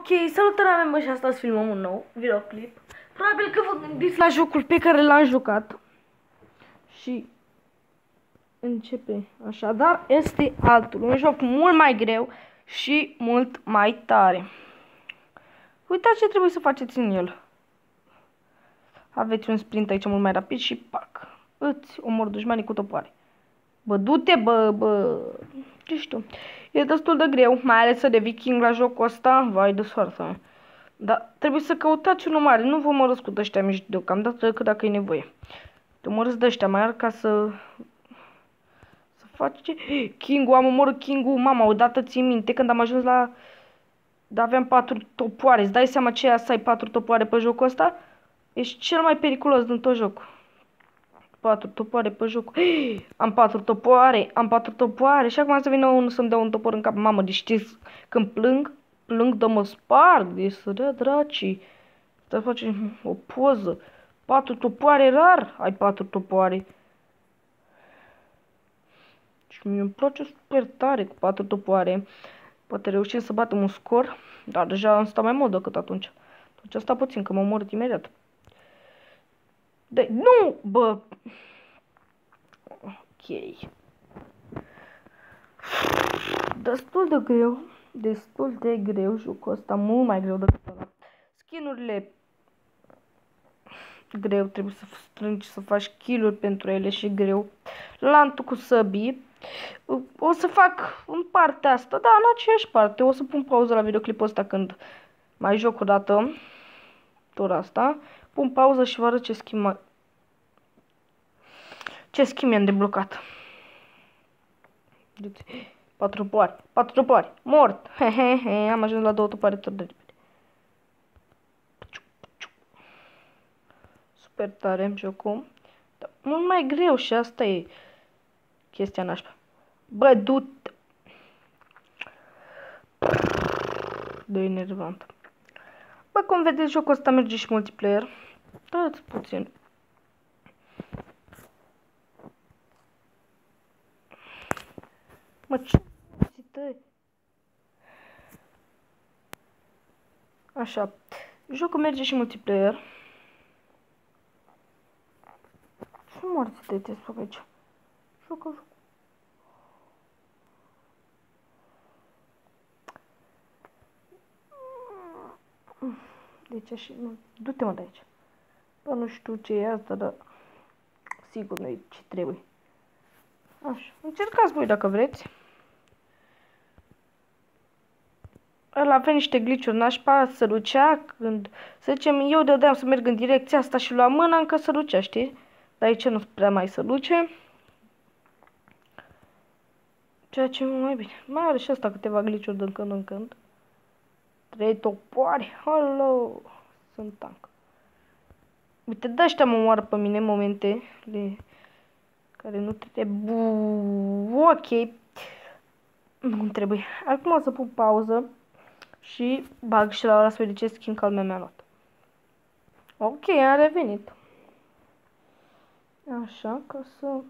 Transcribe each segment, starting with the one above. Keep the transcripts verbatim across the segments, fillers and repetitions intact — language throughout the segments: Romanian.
salutare mea, bă, și astăzi filmăm un nou videoclip. Probabil că vă gândiți la jocul pe care l-am jucat. Și începe așa, dar este altul, un joc mult mai greu și mult mai tare. Uitați ce trebuie să faceți în el. Aveți un sprint aici mult mai rapid și pac, îți omori dușmanii cu topoare. Bă, du-te, bă, bă, ce știu. E destul de greu, mai ales să devii king la jocul ăsta, vai de soartă. Dar trebuie să căutați unul mare, nu vă omorâți cu ăștia mici deocamdată, decât dacă e nevoie. Te omorâți de ăștia mari ca să... Să faci ce? King-ul, am omorât King-ul, mama, odată ții minte când am ajuns la... Da, aveam patru topoare, îți dai seama ce e să ai patru topoare pe jocul ăsta? Ești cel mai periculos din tot jocul. Patru topoare pe joc. Am patru topoare, am patru topoare. Și acum să vină unul să-mi dea un topor în cap. Mamă, deci știți, când plâng, plâng de mă sparg. Deci să dea dracii. Să face o poză. Patru topoare, rar ai patru topoare. Și mi îmi place super tare cu patru topoare. Poate reușim să batem un scor. Dar deja am stat mai mult decât atunci. Atunci asta puțin, că mă omor imediat. De nu, bă. Ok. Destul de greu. Destul de greu jocul ăsta. Mult mai greu decât ăla. Skin-urile greu. Trebuie să strângi, să faci kill-uri pentru ele și greu. Lantul cu săbii. O să fac în partea asta. Da, în aceeași parte. O să pun pauză la videoclipul ăsta când mai joc o dată. Tura asta. Pun pauză și vă arăt ce skin mai... Ce skin mi-am deblocat. Patru topoare, patru topoare, mort. He, he, he, am ajuns la două topoare tot de repede. Super tare jocul. Dar mult mai greu și asta e chestia nașpa. Bă, du-te. De enervant. Bă, cum vedeți, jocul ăsta merge și multiplayer. Dați puțin. Mă, ce tăi? Așa. Jocul merge și multiplayer. Ce morți tăi te fac aici? Jocul, jocul. Deci așa, nu, du-te mă de aici. Bă, nu știu ce e asta, dar sigur nu e ce trebuie. Așa, încercați voi dacă vreți. Ăla avea niște glitch-uri nașpa, sărucea, când, să zicem, eu dădeam să merg în direcția asta și luam mâna, încă sărucea, știi? Dar aici nu prea mai săruce. Ceea ce mai bine. Mai are și asta câteva glitch-uri din când în când. Trei topoare, hello, sunt tank. Uite, de ăștia mă omoară pe mine în momente de... care nu trebuie. Ok. Nu trebuie. Acum o să pun pauză și bag și la ăla să vedem ce skin calme mi-a luat. Ok, am revenit. Așa, ca să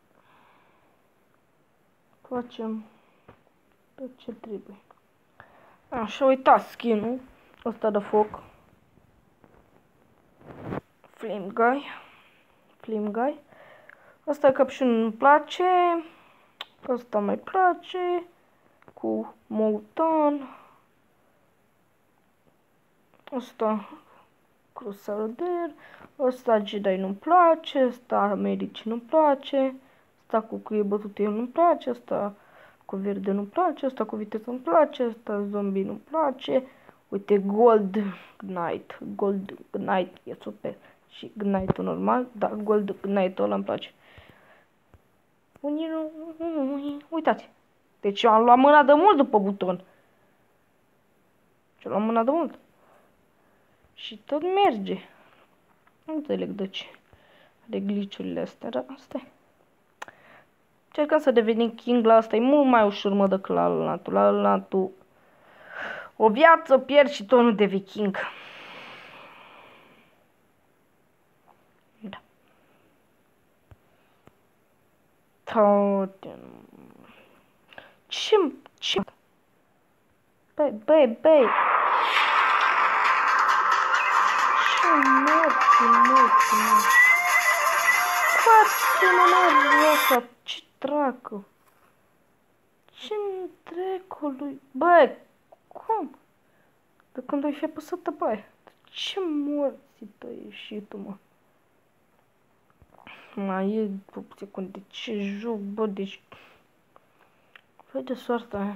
facem tot ce trebuie. Așa, uitați skin-ul ăsta de foc. Flame Guy. Flame Guy. Asta capșunul îmi place. Asta mai place. Cu Molten. Asta Crusader. Asta Jedi nu-mi place. Asta Medici nu-mi place. Asta cu cuie bătute nu-mi place. Asta cu verde nu-mi place. Asta cu viteză nu-mi place. Asta zombie nu-mi place. Uite, Gold Knight. Gold Knight e super. Și Knight-ul normal. Dar Gold Knight-ul ăla îmi place. Uitați. Deci eu am luat mâna de mult după buton. Și am luat mâna de mult. Și tot merge. Nu înțeleg de ce. De glitch-urile astea, dar asta e. Încercăm să devenim king la asta. E mult mai ușor, mă, decât la altul. La altul. O viață pierzi și tot nu devii king. Da. Ce? Ce? Băi, băi, băi. morți, morți, morți. Foarte mână asta, ce dracu. Ce-mi dracului? Bă, cum? De când ai fi apăsată pe aia? Ce morți tăi ieșit tu, mă? Mai e o secundă, ce joc, bă, deci... Fă de soarta aia.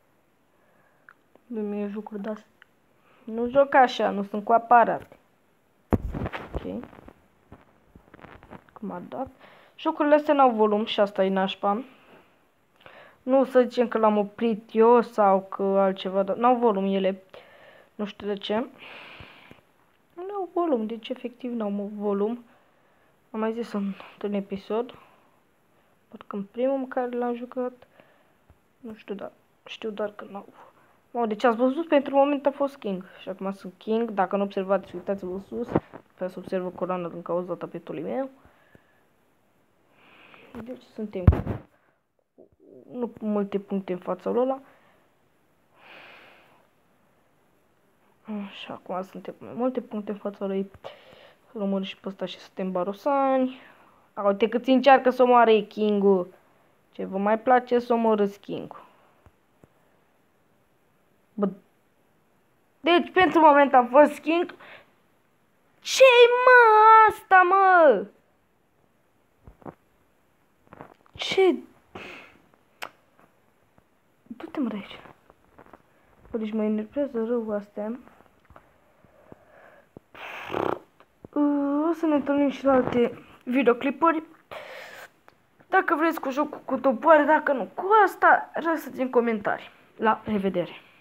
De mie jocuri de-astea. Nu joc așa, nu sunt cu aparate. Ok. Cum a dat. Jocurile astea n-au volum și asta e nașpa. Nu să zicem că l-am oprit eu sau că altceva, dar n-au volum ele. Nu știu de ce. Nu au volum, deci efectiv n-au volum. Am mai zis într-un episod. Parcă în primul în care l-am jucat. Nu știu, dar știu doar că n-au. Wow, deci ați văzut, pentru moment a fost King. Și acum sunt King. Dacă nu observați, uitați-vă sus. Pe să observă coloana din cauza tapetului meu. Deci suntem nu multe puncte în fața lui ăla. Și acum suntem cu mai multe puncte în fața lui. Rămân și pe ăsta și suntem barosani. Uite cât încearcă să omoare King-ul. Ce vă mai place să omorâți King-ul. Bă. Deci pentru moment a fost King. Ce-i mă asta, mă? Ce? Du-te mă de aici. Bă, deci mă enervează rău astea. O să ne întâlnim și la alte videoclipuri. Dacă vreți cu jocul cu topoare, dacă nu cu asta, lăsați în comentarii. La revedere!